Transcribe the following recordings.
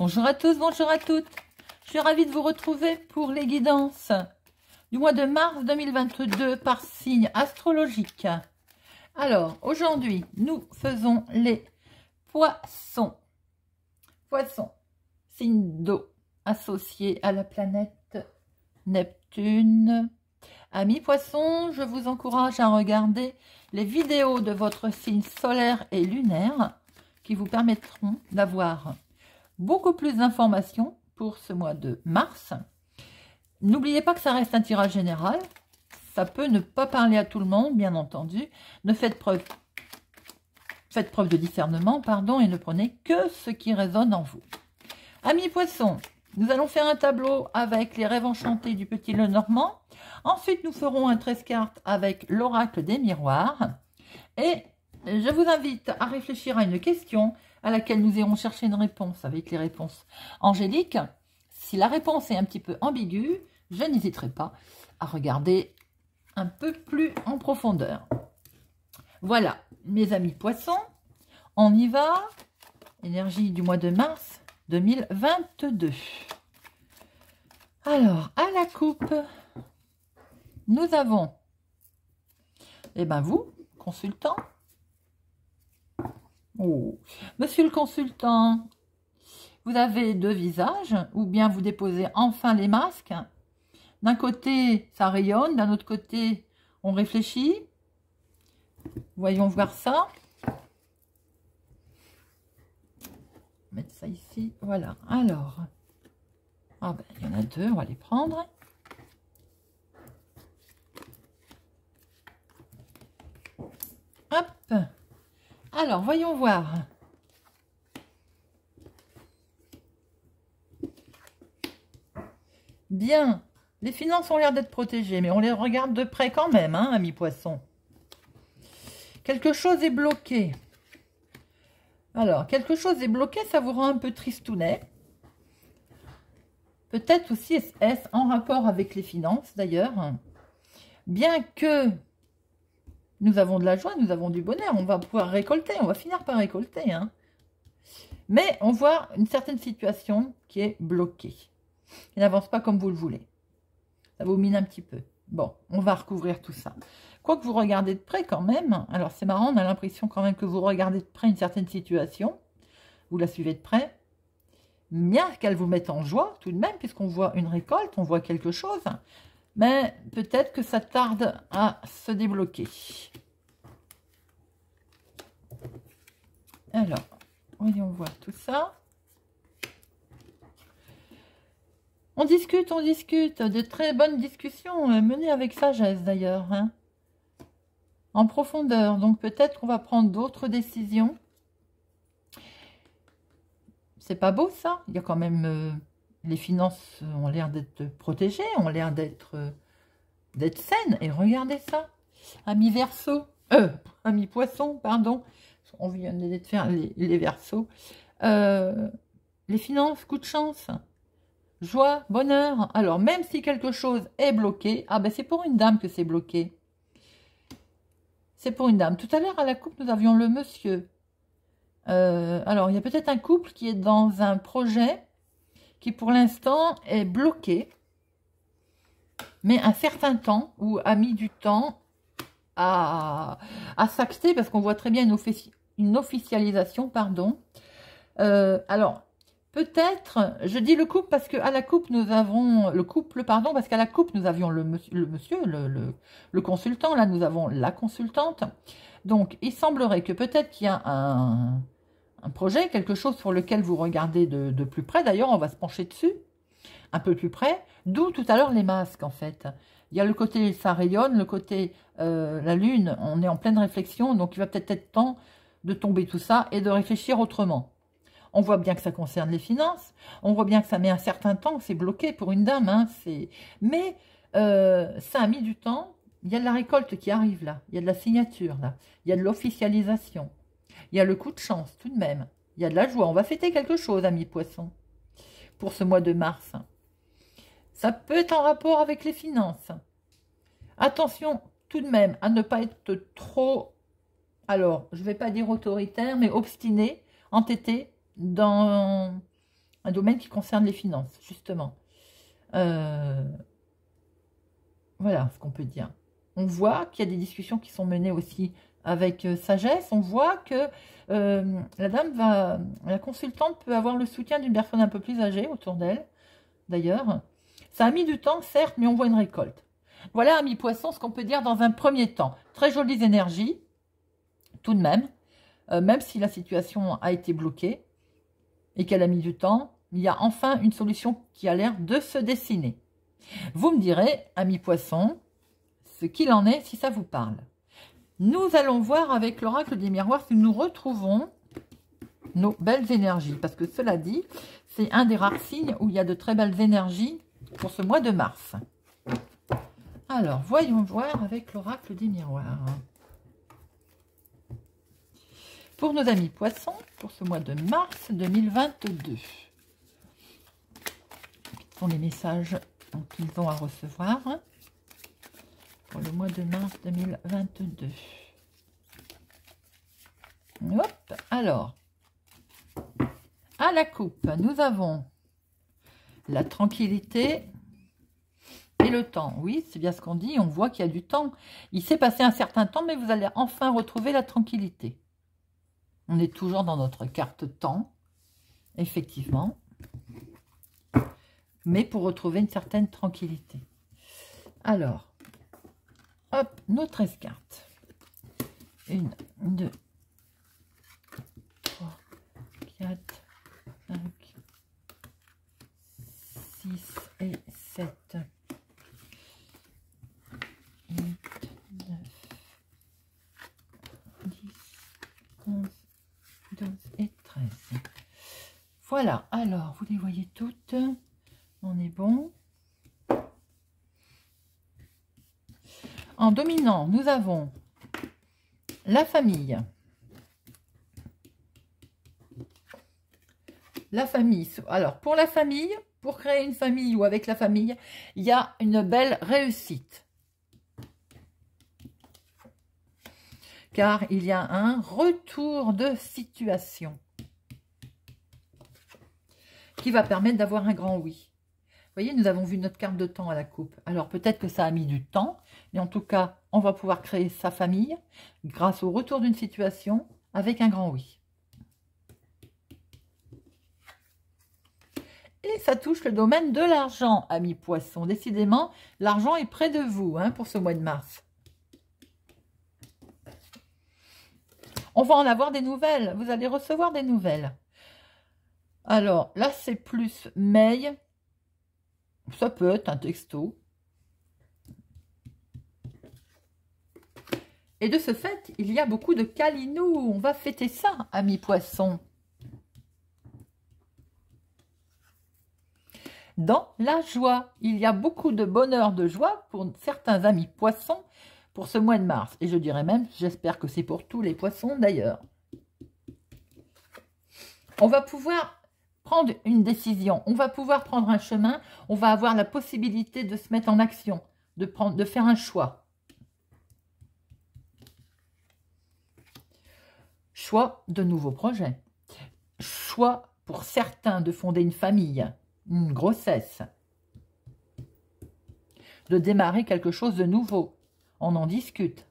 Bonjour à tous, bonjour à toutes. Je suis ravie de vous retrouver pour les guidances du mois de mars 2022 par signe astrologique. Alors, aujourd'hui, nous faisons les poissons. Poissons, signe d'eau associé à la planète Neptune. Amis poissons, je vous encourage à regarder les vidéos de votre signe solaire et lunaire qui vous permettront d'avoir beaucoup plus d'informations pour ce mois de mars. N'oubliez pas que ça reste un tirage général. Ça peut ne pas parler à tout le monde, bien entendu. Faites preuve de discernement, pardon, et ne prenez que ce qui résonne en vous. Amis poissons, nous allons faire un tableau avec les rêves enchantés du Petit Lenormand. Ensuite, nous ferons un 13 cartes avec l'oracle des miroirs. Et je vous invite à réfléchir à une question à laquelle nous irons chercher une réponse avec les réponses angéliques. Si la réponse est un petit peu ambiguë, je n'hésiterai pas à regarder un peu plus en profondeur. Voilà, mes amis poissons, on y va. Énergie du mois de mars 2022. Alors, à la coupe, nous avons, vous, consultant. Oh, monsieur le consultant, vous avez deux visages, ou bien vous déposez enfin les masques. D'un côté, ça rayonne, d'un autre côté, on réfléchit. Voyons voir ça. Mettre ça ici, voilà. Alors, il y en a deux, on va les prendre. Hop. Alors, voyons voir. Bien, les finances ont l'air d'être protégées, mais on les regarde de près quand même, hein, amis poissons. Quelque chose est bloqué. Alors, quelque chose est bloqué, ça vous rend un peu tristounet. Peut-être aussi est-ce en rapport avec les finances, d'ailleurs. Bien que nous avons de la joie, nous avons du bonheur, on va pouvoir récolter, on va finir par récolter. Hein. Mais on voit une certaine situation qui est bloquée. Il n'avance pas comme vous le voulez. Ça vous mine un petit peu. Bon, on va recouvrir tout ça. Quoique vous regardez de près quand même. Alors c'est marrant, on a l'impression quand même que vous regardez de près une certaine situation. Vous la suivez de près. Bien qu'elle vous mette en joie tout de même, puisqu'on voit une récolte, on voit quelque chose. Mais peut-être que ça tarde à se débloquer. Alors, voyons voir tout ça. On discute, de très bonnes discussions menées avec sagesse d'ailleurs, hein, en profondeur. Donc peut-être qu'on va prendre d'autres décisions. C'est pas beau ça? Il y a quand même les finances ont l'air d'être protégées, ont l'air d'être saines. Et regardez ça, amis Verseau, amis Poisson, pardon. On vient de faire les Verseaux. Les finances, coup de chance. Joie, bonheur. Alors, même si quelque chose est bloqué, c'est pour une dame que c'est bloqué. C'est pour une dame. Tout à l'heure, à la coupe, nous avions le monsieur. Alors, il y a peut-être un couple qui est dans un projet qui, pour l'instant, est bloqué. Mais un certain temps, ou a mis du temps à s'acter, parce qu'on voit très bien une officialisation, pardon. Alors, peut-être, je dis le couple parce qu'à la coupe, nous avons le couple, pardon, parce qu'à la coupe, nous avions le consultant, là, nous avons la consultante. Donc, il semblerait que peut-être qu'il y a un projet, quelque chose sur lequel vous regardez de plus près. D'ailleurs, on va se pencher dessus, un peu plus près, d'où tout à l'heure les masques, en fait. Il y a le côté, ça rayonne, le côté, la lune, on est en pleine réflexion, donc il va peut-être être temps de tomber tout ça et de réfléchir autrement. On voit bien que ça concerne les finances. On voit bien que ça met un certain temps. C'est bloqué pour une dame. Hein, mais ça a mis du temps. Il y a de la récolte qui arrive là. Il y a de la signature là. Il y a de l'officialisation. Il y a le coup de chance tout de même. Il y a de la joie. On va fêter quelque chose, amis poissons, pour ce mois de mars. Ça peut être en rapport avec les finances. Attention tout de même à ne pas être trop, alors je ne vais pas dire autoritaire, mais obstiné, entêté dans domaine qui concerne les finances, justement. Voilà ce qu'on peut dire. On voit qu'il y a des discussions qui sont menées aussi avec sagesse. On voit que la consultante peut avoir le soutien d'une personne un peu plus âgée autour d'elle, d'ailleurs. Ça a mis du temps, certes, mais on voit une récolte. Voilà, amis poissons, ce qu'on peut dire dans un premier temps. Très jolies énergies, tout de même si la situation a été bloquée et qu'elle a mis du temps, il y a enfin une solution qui a l'air de se dessiner. Vous me direz, amis poissons, ce qu'il en est si ça vous parle. Nous allons voir avec l'oracle des miroirs si nous retrouvons nos belles énergies. Parce que cela dit, c'est un des rares signes où il y a de très belles énergies pour ce mois de mars. Alors, voyons voir avec l'oracle des miroirs. Pour nos amis poissons, pour ce mois de mars 2022. Quels sont les messages qu'ils ont à recevoir pour le mois de mars 2022? Hop, alors, à la coupe, nous avons la tranquillité et le temps. Oui, c'est bien ce qu'on dit, on voit qu'il y a du temps. Il s'est passé un certain temps, mais vous allez enfin retrouver la tranquillité. On est toujours dans notre carte temps, effectivement, mais pour retrouver une certaine tranquillité. Alors, hop, nos 13 cartes. 1, 2, 3, 4, 5, 6 et 7. 8, 9, 10, 11, 12 et 13. Voilà, alors, vous les voyez toutes. On est bon. En dominant, nous avons la famille. La famille. Alors, pour la famille, pour créer une famille ou avec la famille, il y a une belle réussite. Car il y a un retour de situation qui va permettre d'avoir un grand oui. Vous voyez, nous avons vu notre carte de temps à la coupe. Alors peut-être que ça a mis du temps, mais en tout cas, on va pouvoir créer sa famille grâce au retour d'une situation avec un grand oui. Et ça touche le domaine de l'argent, amis poissons. Décidément, l'argent est près de vous pour ce mois de mars. On va en avoir des nouvelles. Vous allez recevoir des nouvelles. Alors, là, c'est plus mail. Ça peut être un texto. Et de ce fait, il y a beaucoup de câlinou. On va fêter ça, amis poissons. Dans la joie, il y a beaucoup de bonheur, de joie pour certains amis poissons pour ce mois de mars. Et je dirais même, j'espère que c'est pour tous les poissons d'ailleurs. On va pouvoir prendre une décision, on va pouvoir prendre un chemin, on va avoir la possibilité de se mettre en action, de faire un choix. Choix de nouveaux projets. Choix pour certains de fonder une famille, une grossesse. De démarrer quelque chose de nouveau. On en discute.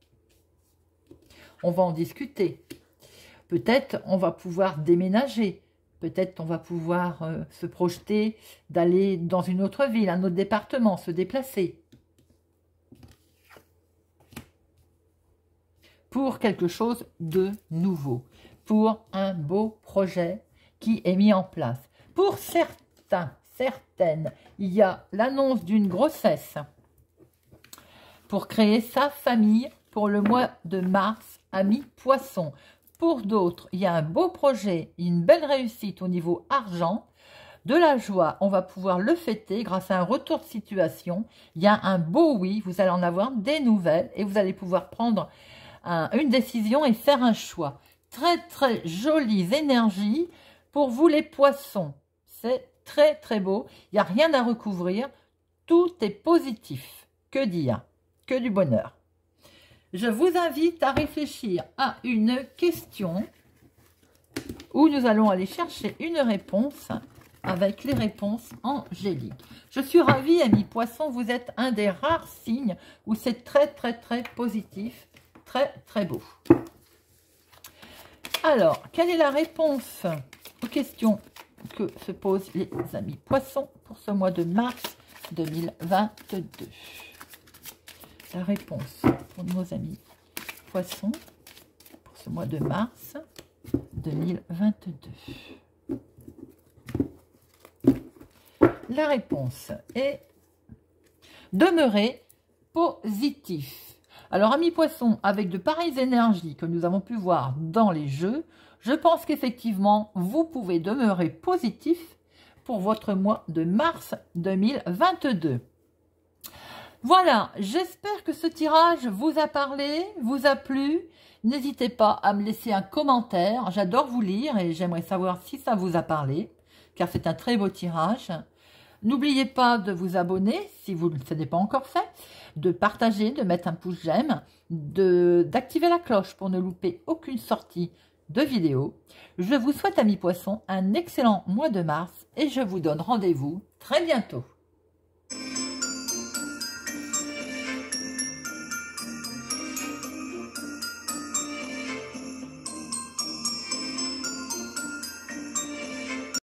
On va en discuter. Peut-être on va pouvoir déménager. Peut-être on va pouvoir se projeter d'aller dans une autre ville, un autre département, se déplacer. Pour quelque chose de nouveau. Pour un beau projet qui est mis en place. Pour certaines, il y a l'annonce d'une grossesse. Pour créer sa famille pour le mois de mars, amis poissons. Pour d'autres, il y a un beau projet, une belle réussite au niveau argent, de la joie. On va pouvoir le fêter grâce à un retour de situation. Il y a un beau oui, vous allez en avoir des nouvelles et vous allez pouvoir prendre une décision et faire un choix. Très très jolies énergies pour vous les poissons. C'est très très beau. Il n'y a rien à recouvrir. Tout est positif. Que dire? Que du bonheur. Je vous invite à réfléchir à une question où nous allons aller chercher une réponse avec les réponses angéliques. Je suis ravie, amis poissons, vous êtes un des rares signes où c'est très positif, très beau. Alors, quelle est la réponse aux questions que se posent les amis poissons pour ce mois de mars 2022? La réponse pour nos amis poissons pour ce mois de mars 2022. La réponse est demeurer positif. Alors, amis poissons, avec de pareilles énergies que nous avons pu voir dans les jeux, je pense qu'effectivement, vous pouvez demeurer positif pour votre mois de mars 2022. Voilà, j'espère que ce tirage vous a parlé, vous a plu. N'hésitez pas à me laisser un commentaire. J'adore vous lire et j'aimerais savoir si ça vous a parlé, car c'est un très beau tirage. N'oubliez pas de vous abonner si vous ne l'avez pas encore fait, de partager, de mettre un pouce j'aime, d'activer la cloche pour ne louper aucune sortie de vidéo. Je vous souhaite, amis poissons, un excellent mois de mars et je vous donne rendez-vous très bientôt.